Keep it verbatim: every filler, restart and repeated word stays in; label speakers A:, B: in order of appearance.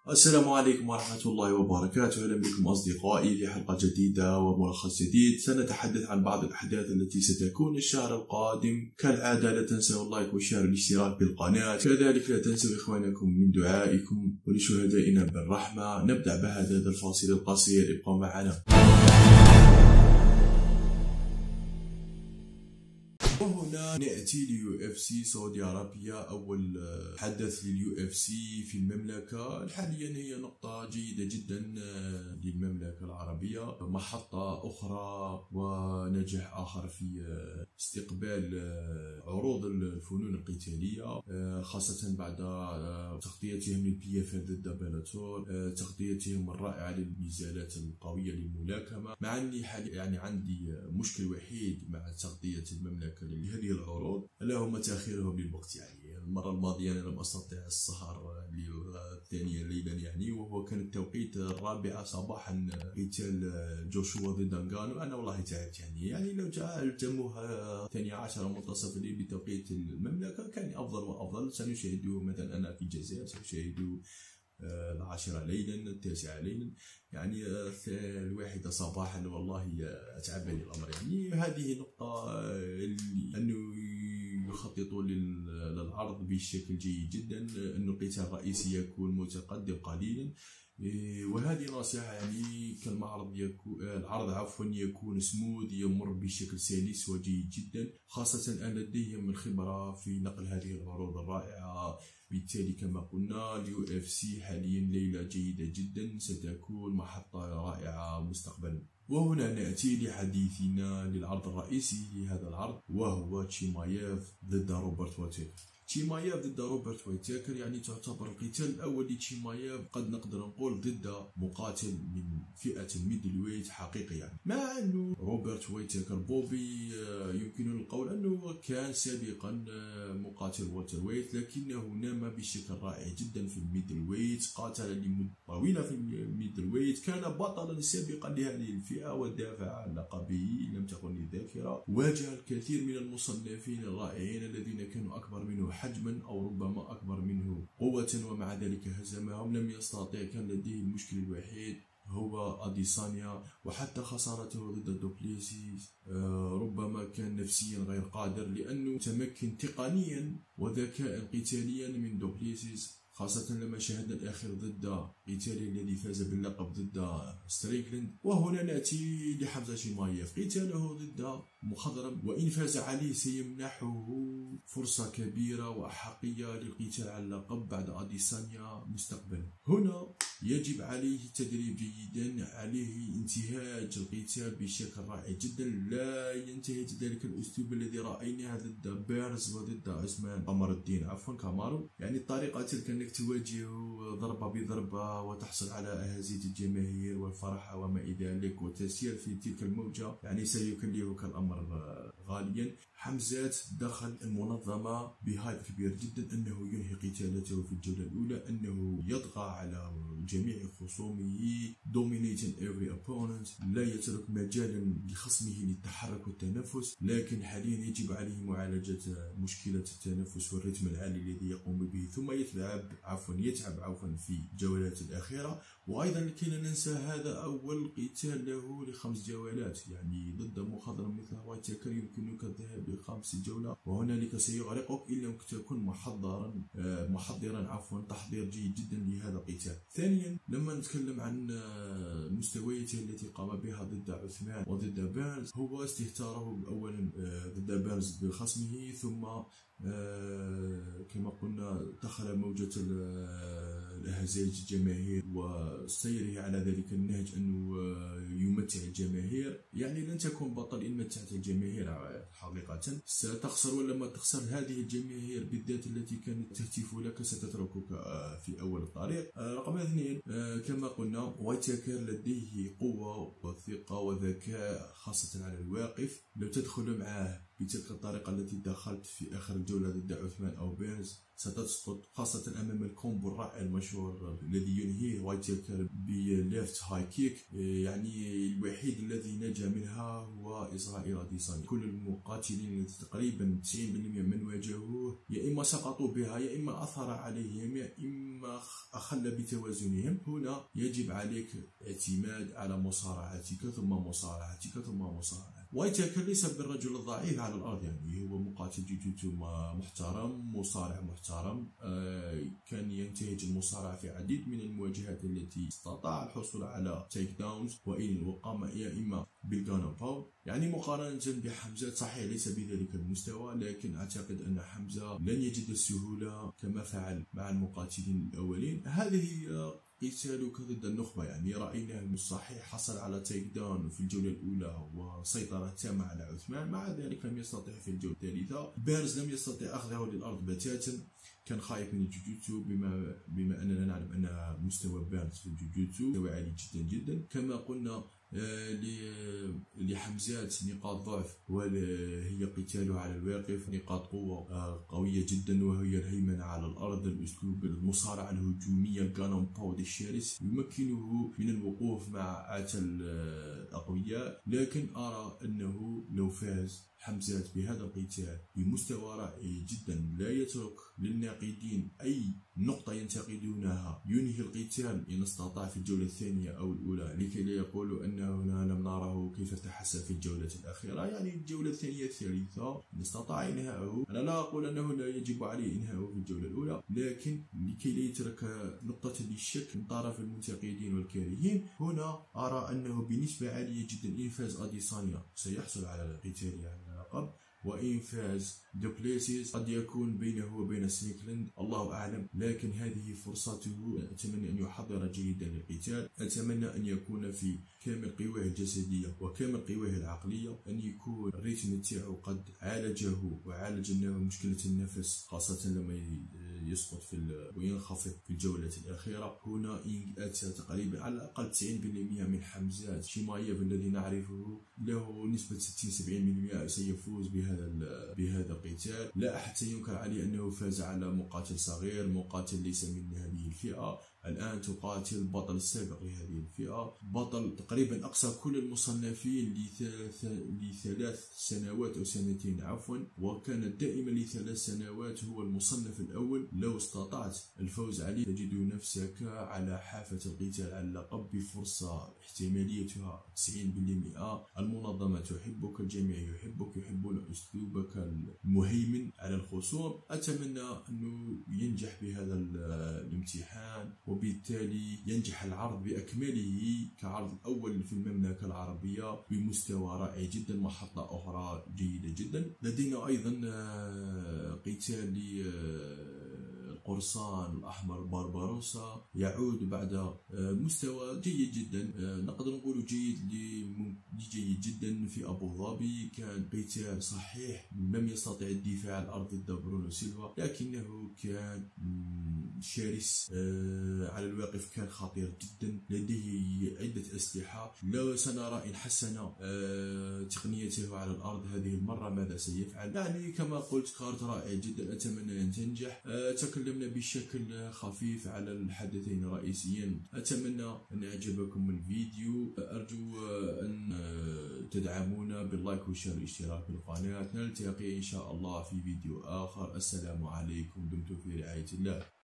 A: السلام عليكم ورحمة الله وبركاته. أهلا بكم أصدقائي في حلقة جديدة وملخص جديد. سنتحدث عن بعض الأحداث التي ستكون الشهر القادم. كالعادة لا تنسوا اللايك والشير والاشتراك بالقناة، كذلك لا تنسوا إخوانكم من دعائكم ولشهدائنا بالرحمة. نبدأ بهذا الفاصل القصير، ابقوا معنا. وهنا نأتي ليو اف سي سعودي عربية، أول حدث لليو اف سي في المملكة. حاليا هي نقطة جيدة جدا للمملكة العربية، محطة أخرى ونجاح آخر في استقبال عروض الفنون القتالية، خاصة بعد تغطيتهم للبي اف ال ضد بلاتور، تغطيتهم الرائعة للنزالات القوية للملاكمة. مع أني يعني عندي مشكل وحيد مع تغطية المملكة لهذه العروض، الا هو تاخيرهم للوقت. يعني المره الماضيه انا لم استطع السهر الثانيه ليلا، يعني وهو كان التوقيت الرابعه صباحا قتال جوشوا ضد نغانو. انا والله تعبت، يعني يعني لو جعلتموها الثانية عشر منتصف الليل بتوقيت المملكه كان افضل وافضل. سنشاهده مثلا انا في الجزائر سنشاهد العاشرة ليلا، التاسعة ليلا، يعني الواحدة صباحا. والله أتعبني الأمر. يعني هذه نقطة، أنه يخططوا للعرض بشكل جيد جدا، أن القتال الرئيسي يكون متقدم قليلا، وهذه نصيحة. يعني كالمعرض يكون العرض عفوا يكون سموث، يمر بشكل سلس وجيد جدا، خاصة أن لديهم الخبرة في نقل هذه العروض الرائعة. بالتالي كما قلنا اليو اف سي حاليا ليلة جيدة جدا، ستكون محطة رائعة مستقبلا. وهنا نأتي لحديثنا للعرض الرئيسي لهذا العرض، وهو تشيمايف ضد روبرت واتيكر. تشيمايف ضد روبرت واتيكر يعني تعتبر القتال الأول لتشيمايف، قد نقدر نقول ضد مقاتل من فئة الميدل ويت حقيقي. يعني مع أنه روبرت واتيكر بوبي يمكن القول أنه كان سابقا مقاتل والتر ويت، لكنه نام بشكل رائع جدا في الميدل ويت، قاتل لمدة طويلة في الميدل ويت، كان بطلا سابقا لهذه الفئة ودافع عن لقبه إن لم تخن الذاكرة. واجه الكثير من المصنفين الرائعين الذين كانوا أكبر منه حجما أو ربما أكبر منه قوة، ومع ذلك هزمهم. لم يستطع، كان لديه المشكل الوحيد هو أديسانيا، وحتى خسارته ضد دوبليسيس ربما كان نفسيا غير قادر، لأنه تمكن تقنيا وذكاء قتاليا من دوبليسيس، خاصة لما شاهدنا الأخير ضد قتاله الذي فاز باللقب ضد ستريكلند. وهنا نأتي لحمزة شيمايف، قتاله ضد مخضرم، وإن فاز عليه سيمنحه فرصة كبيرة وأحقية للقتال على اللقب بعد أديسانيا مستقبلا. هنا يجب عليه التدريب جيدا، عليه انتهاج القتال بشكل رائع جدا، لا ينتهج ذلك الأسلوب الذي رأيناه ضد بيرز وضد عثمان قمر الدين عفوا كامارو. يعني الطريقة تلك أنك تواجه ضربة بضربة وتحصل على أهازيج الجماهير والفرح وما إلى ذلك، وتسير في تلك الموجة، يعني سيكلفك الأمر غاليا. حمزات دخل المنظمة بهايب كبير جدا، أنه ينهي قتالته في الجولة الأولى، أنه يطغى على جميع خصومه، dominating every opponent، لا يترك مجالا لخصمه للتحرك والتنفس. لكن حاليا يجب عليه معالجة مشكلة التنفس والرتم العالي الذي يقوم به، ثم يتعب عفوا يتعب عفوا في الجولات الأخيرة. وأيضا لكي لا ننسى هذا أول قتال له لخمس جولات، يعني ضد مخضرم مثل واتيكر يمكنك الذهاب لخمس جولة، وهنالك سيغرقك إن لم تكن محضرا محضرا عفوا تحضير جيد جدا لهذا القتال. ثانيا لما نتكلم عن مستوياته التي قام بها ضد عثمان وضد بيرنز، هو استهتاره أولا ضد بيرنز بخصمه، ثم كما قلنا دخل موجة الهزاج الجماهير وسيره على ذلك النهج أنه يمتع الجماهير. يعني لن تكون بطل إن متعت الجماهير حقيقة، ستخسر، ولما تخسر هذه الجماهير بالذات التي كانت تهتف لك ستتركك في أول الطريق. رقم اثنين كما قلنا واتيكر لديه قوة وثقة وذكاء خاصة على الواقف، لو تدخل معه بتلك الطريقة التي دخلت في آخر الجولة ضد عثمان أو بيرز ستسقط، خاصة أمام الكومبو الرائع المشهور الذي ينهيه وايتيكر بليفت هاي كيك، يعني الوحيد الذي نجا منها هو إسرائيل أديسانيا. كل المقاتلين الذين تقريبا تسعين بالمئة من واجهوه يا إما سقطوا بها يا إما أثر عليهم يا إما أخل بتوازنهم. هنا يجب عليك اعتماد على مصارعتك ثم مصارعتك ثم مصارعتك. وايتيكر ليس بالرجل الضعيف على الأرض، يعني هو مقاتل جوجوتسو محترم، مصارع محترم، آه كان ينتهج المصارعة في عديد من المواجهات التي استطاع الحصول على تيك داونز وإن وقام يا إما بالجانو باو. يعني مقارنة بحمزة صحيح ليس بذلك المستوى، لكن أعتقد أن حمزة لن يجد السهولة كما فعل مع المقاتلين الأولين. هذه قتالك ضد النخبة، يعني رأينا المصحح حصل على تيك داون في الجولة الأولى وسيطرة تامة على عثمان، مع ذلك لم يستطع في الجولة الثالثة. بيرز لم يستطع أخذه للأرض بتاتا، كان خايف من الجوجوتسو بما بما أننا نعلم أن مستوى بيرز في الجوجوتسو مستوى عالي جدا جدا. كما قلنا لحمزات نقاط ضعف وهي قتاله على الواقف، نقاط قوة قوية جدا وهي الهيمنة على الأرض، الأسلوب المصارعة الهجومية الجانون باود الشرس يمكنه من الوقوف مع أتى الأقوياء. لكن أرى أنه لو فاز حمزات بهذا القتال بمستوى رائع جدا لا يترك للناقدين أي نقطة ينتقدونها، ينهي القتال إن استطاع في الجولة الثانية أو الأولى، لكي لا يقولوا أننا لم نره كيف تحسن في الجولة الأخيرة. يعني الجولة الثانية الثالثة إن استطاع إنهاءه. أنا لا أقول أنه لا يجب عليه إنهاءه في الجولة الأولى، لكن لكي لا يترك نقطة للشك من طرف المنتقدين والكارهين. هنا أرى أنه بنسبة عالية جدا إن فاز أديسانيا سيحصل على القتال على اللقب، وإن فاز دوبليسيس قد يكون بينه وبين ستريكلاند الله أعلم، لكن هذه فرصته. أتمنى أن يحضر جيدا للقتال، أتمنى أن يكون في كامل قواه الجسدية وكامل قواه العقلية، أن يكون الريتم تاعو قد عالجه وعالج مشكلة النفس، خاصة لما يسقط في وينخفض في الجولة الأخيرة. هنا أتى تقريبا على الأقل تسعين بالمئة من حمزات شيمايف الذي نعرفه له نسبة ستين سبعين بالمئة سيفوز بهذا بهذا القتال. لا أحد سينكر عليه أنه فاز على مقاتل صغير، مقاتل ليس من هذه الفئة. الآن تقاتل البطل السابق لهذه الفئة، بطل تقريبا أقصى كل المصنفين لثلاث, لثلاث سنوات أو سنتين عفوا، وكان دائما لثلاث سنوات هو المصنف الأول. لو استطعت الفوز عليه تجد نفسك على حافة القتال على اللقب بفرصة احتماليتها تسعين بالمئة. المنظمة تحبك، الجميع يحبك، يحبون أسلوبك المهيمن على الخصوم. أتمنى أنه ينجح بهذا الامتحان، وبالتالي ينجح العرض بأكمله كعرض الأول في المملكة العربية بمستوى رائع جدا، محطة أخرى جيدة جدا. لدينا أيضا قتال القرصان الأحمر بارباروسا يعود بعد مستوى جيد جدا، نقدر نقول جيد لجيد جدا في أبو ظبي. كان قتال صحيح لم يستطع الدفاع عن الأرض ضد برونو سيلفا، لكنه كان شرس على الواقف، كان خطير جدا، لديه عدة أسلحة. لو سنرى إن حسن تقنيته على الأرض هذه المرة ماذا سيفعل. يعني كما قلت كارت رائع جدا، أتمنى أن تنجح. تكلمنا بشكل خفيف على الحدثين الرئيسيين، أتمنى أن أعجبكم الفيديو. أرجو أن تدعمونا باللايك والشير والاشتراك بالقناة. نلتقي إن شاء الله في فيديو آخر. السلام عليكم، دمتم في رعاية الله.